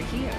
here.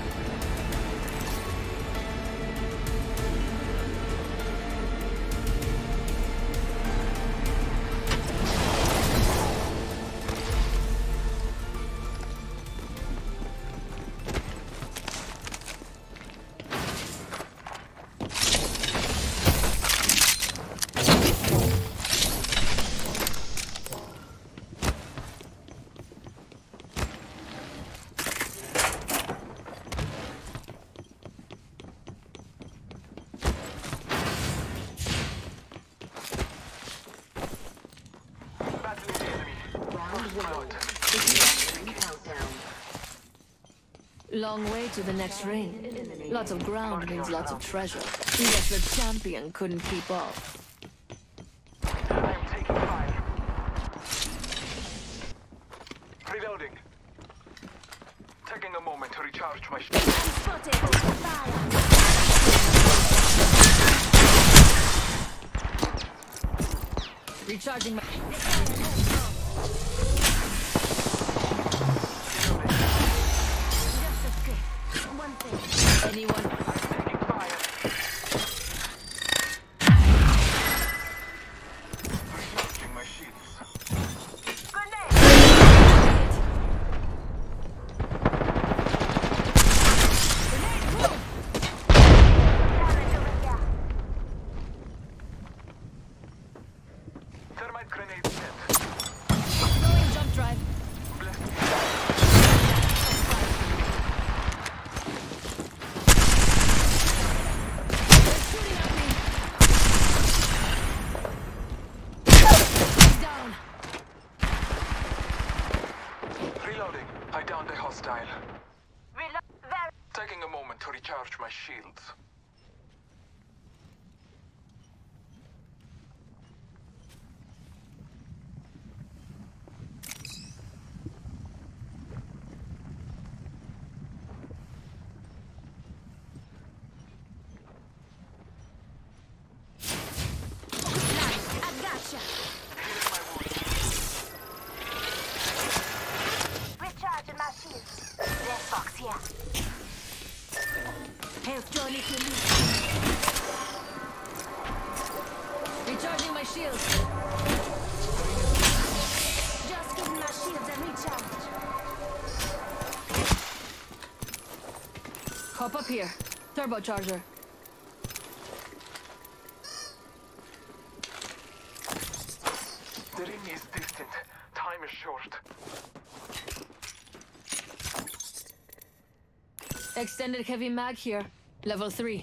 Long way to the next ring. Lots of ground means lots of treasure. Guess the champion couldn't keep up. I am taking fire. Reloading. Taking a moment to recharge my Recharging my... Anyone? taking fire. Recharging my shields. Thermite grenade set. Going jump drive. Reloading. I downed a hostile. Taking a moment to recharge my shields. Recharging my shields. Just getting my shields and recharge. Hop up here. Turbocharger. The ring is distant. Time is short. Extended heavy mag here. Level 3.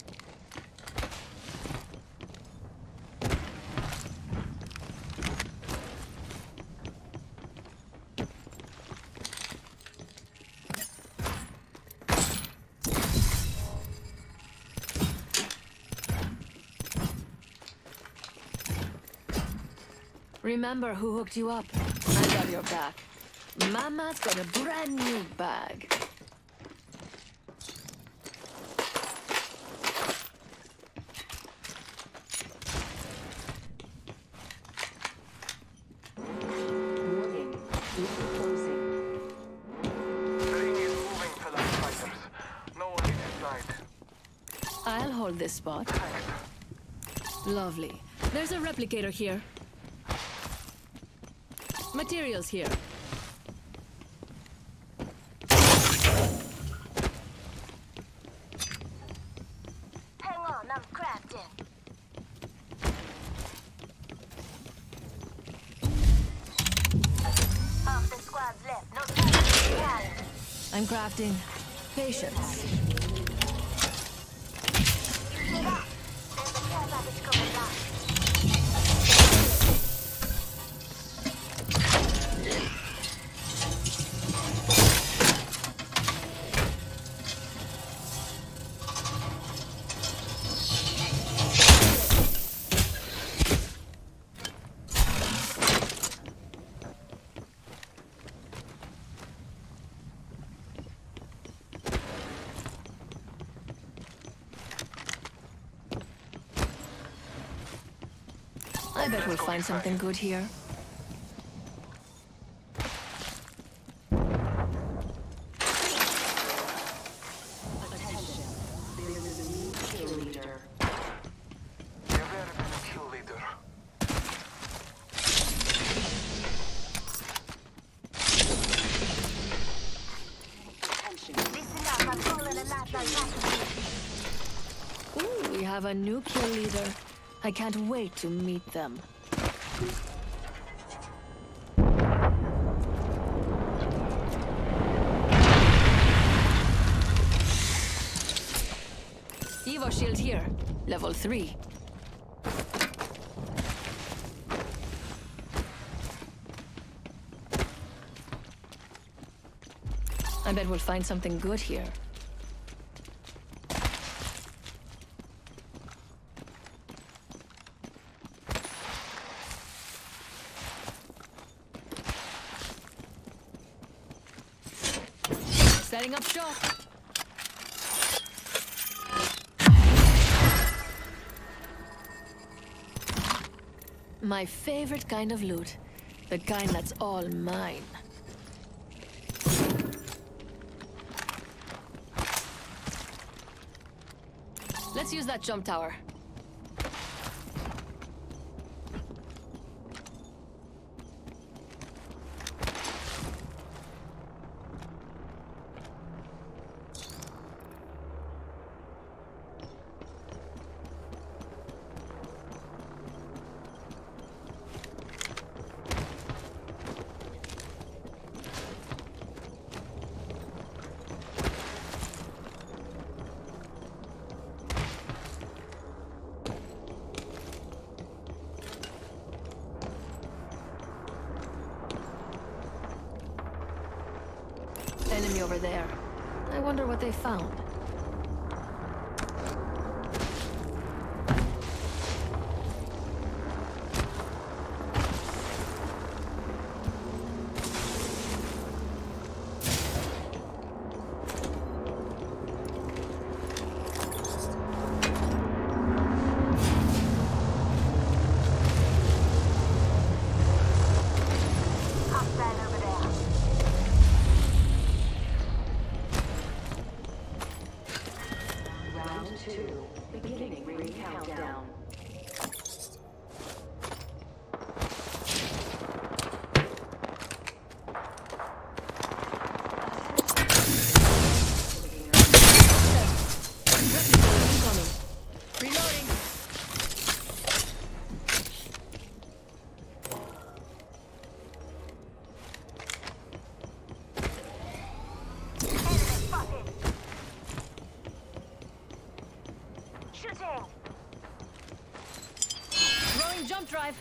Remember who hooked you up? I got your back. Mama's got a brand new bag. Warning. Loop closing. The ring is moving, fellow fighters. No one is inside. I'll hold this spot. Thanks. Lovely. There's a replicator here. Materials here. Hang on, I'm crafting. Half the squad's left. No time. I'm crafting. Patience. Get up. There's a care package coming back. I bet we'll find something good here. last like Ooh, we have a new kill leader. I can't wait to meet them. Evo shield here, level 3. I bet we'll find something good here. Setting up shop. My favorite kind of loot. The kind that's all mine. Let's use that jump tower. Enemy over there. I wonder what they found. Throwing jump drive.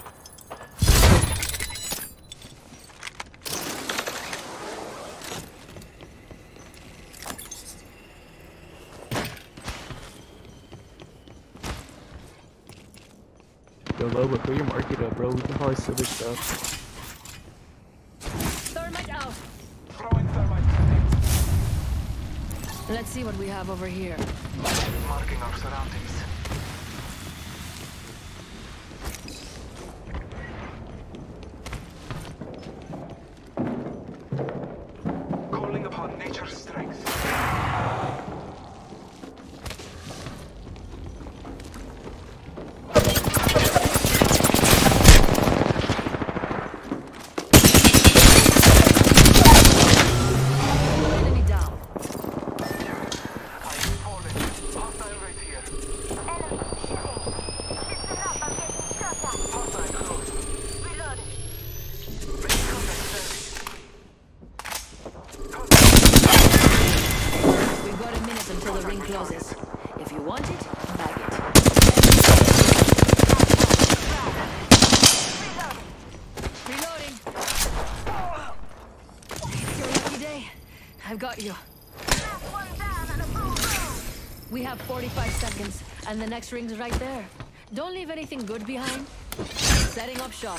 Yo, Loba, put your market up, bro. We can probably steal this stuff. Thermite out. Throwing thermite. Let's see what we have over here. Marking our surroundings. Calling upon nature's strength. Enemy down. I'm falling. Hostile right here. enemy shooting. Listen up, I'm getting shot at. Hostile close. Reloading. Make contact service. We've got a minute until the ring closes. If you want it, bag it. Reloading. It's your lucky day. I've got you. Last one down and a full room. We have 45 seconds, and the next ring's right there. Don't leave anything good behind. Setting up shop.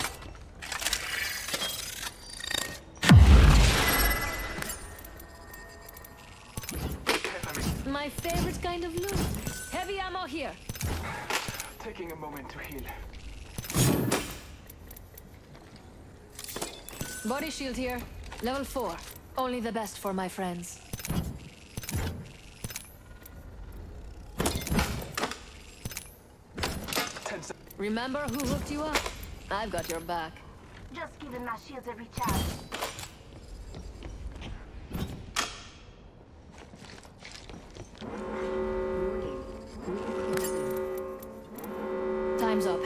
My favorite kind of loot. Heavy ammo here. Taking a moment to heal. Body shield here. Level 4. Only the best for my friends. Remember who hooked you up? I've got your back. Just giving my shields a recharge.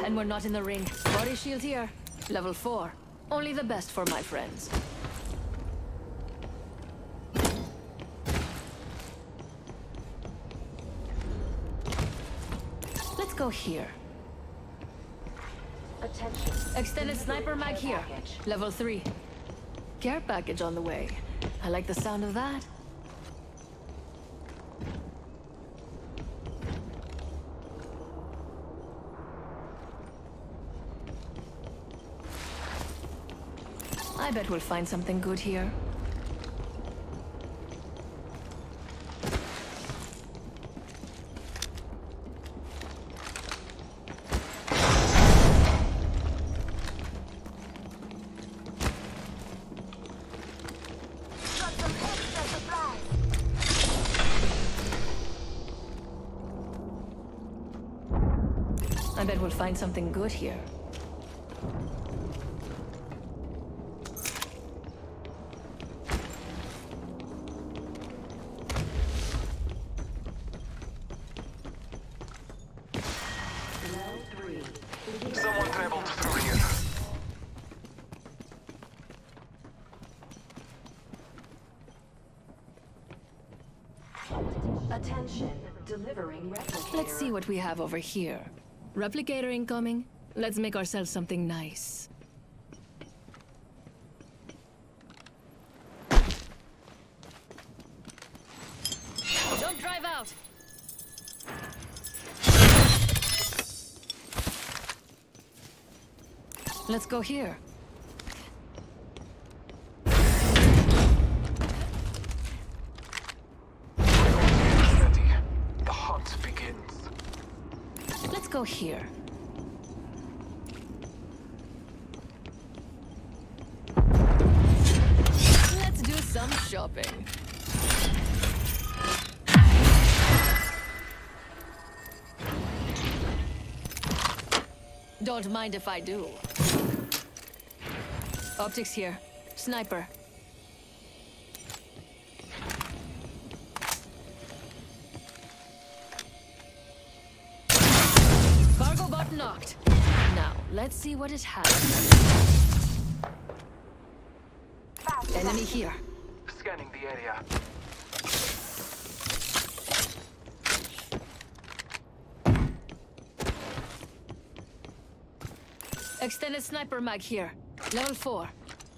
and we're not in the ring. Body shield here. Level 4. Only the best for my friends. Let's go here. Attention. Extended sniper mag here. Level 3. Care package on the way. I like the sound of that. I bet we'll find something good here. Got some extra supplies. I bet we'll find something good here. Someone traveled through here. Attention. Delivering replicator. Let's see what we have over here. Replicator incoming. Let's make ourselves something nice. Don't drive out! Let's go here. Ready. The hunt begins. Let's go here. Let's do some shopping. Don't mind if I do. Optics here. Sniper. Cargo bot knocked. Now, let's see what it has. Enemy here. Scanning the area. Extended sniper mag here. Level 4.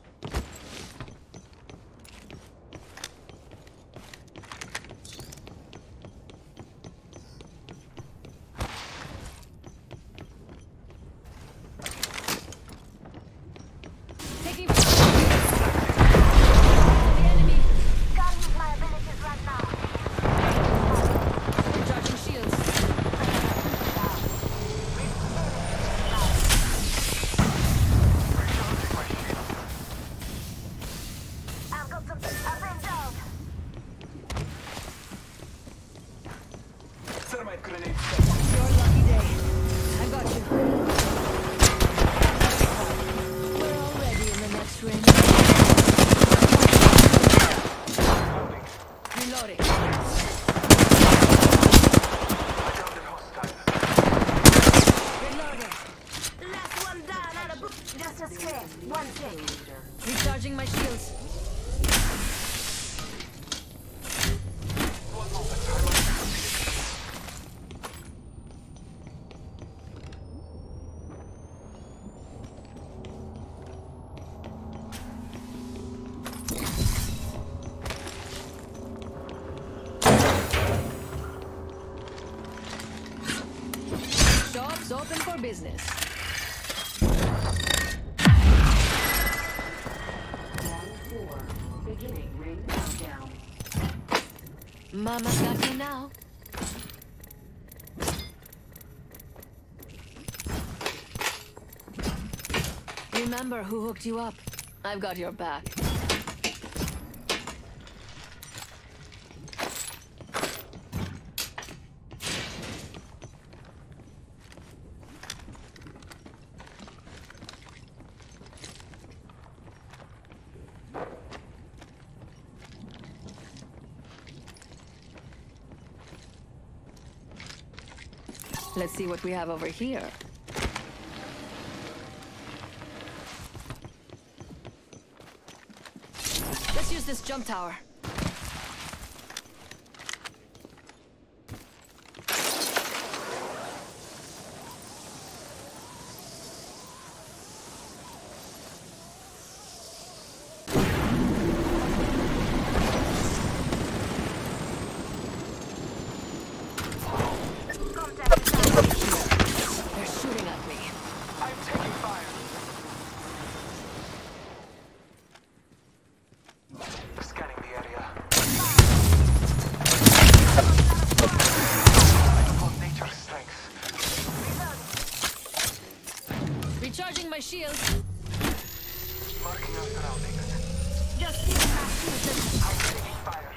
Taking the enemy. Can't use my abilities right now. Recharging shields. I've got some. I've been down. Thermite grenade. Your lucky day. I got you. We're already in the next ring. Reloading. I downed a hostile. Reloading. Last one down. Out of book. Just a scare. One tick. Recharging my shields. One moment. I must proceed. Shops open for business. Round 4. Beginning ring countdown. Mama's got you now. Remember who hooked you up. I've got your back. Let's see what we have over here. this jump tower. They're shooting at me. I'm taking fire. Scanning the area. Upon nature's strength. Recharging my shield. Marking our surroundings. Just give my shield. I'm taking fire.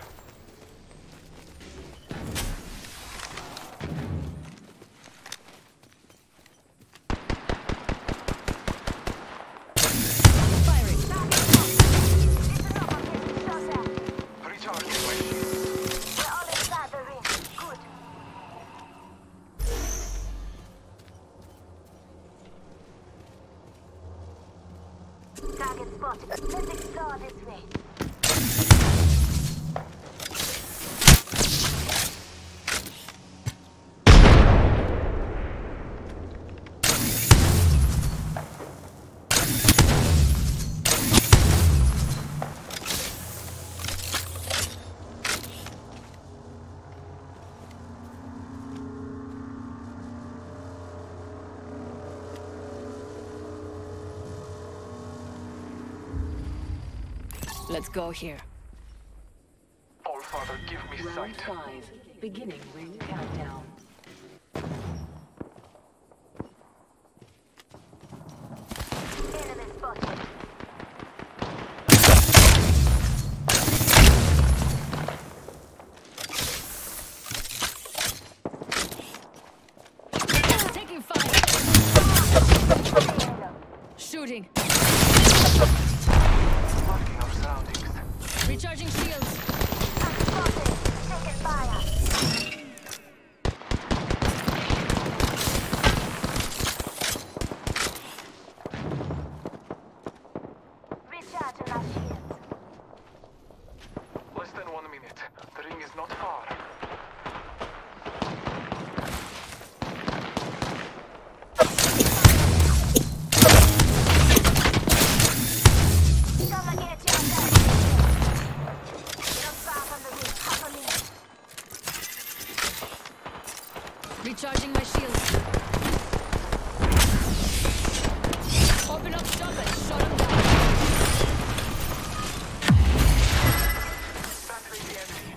Firing. Listen up, I'm getting shot at. Recharging my shield. We're all inside the ring. Good. Target spotted. Let's explore this way. Let's go here. All Father, give me Round sight. 5. Beginning ring countdown. Enemy spotted. Taking fire. Shooting. Marking our surroundings. Recharging shields. I'm spotted. Taking fire. Recharging my shields. Less than 1 minute. The ring is not far. Gonna get you on that. Not far from the ring. Half a minute. Recharging my shields. Open up shop and shut them down. Battering the enemy.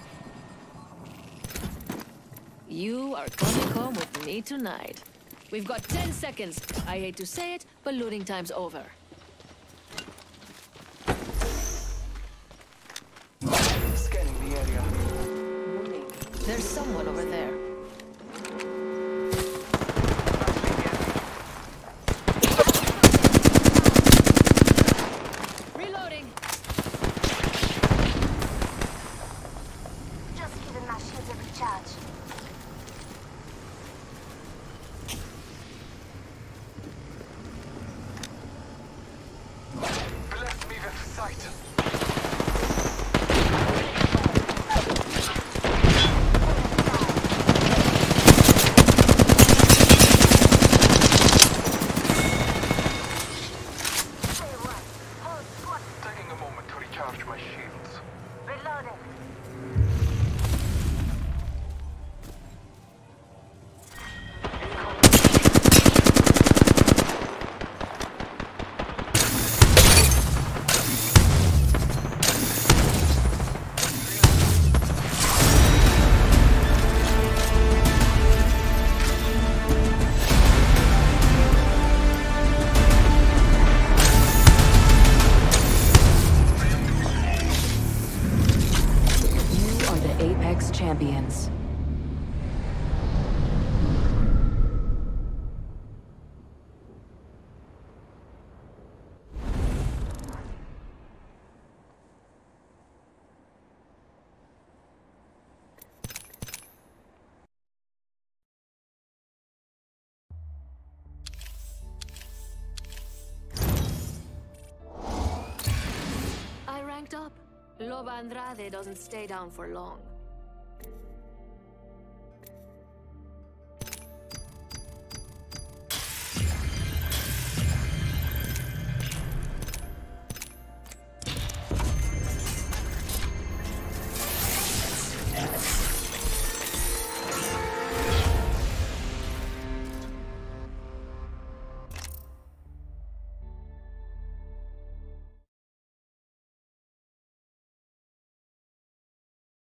You are coming home with me tonight. We've got 10 seconds. I hate to say it, but looting time's over. Scanning the area. Warning. There's someone over there. Reloading. Just giving my shields a recharge. Bless me with sight. Say what? Hold squad. Taking a moment to recharge my shields. Reloading. You are the Apex Champions. Loba Andrade doesn't stay down for long.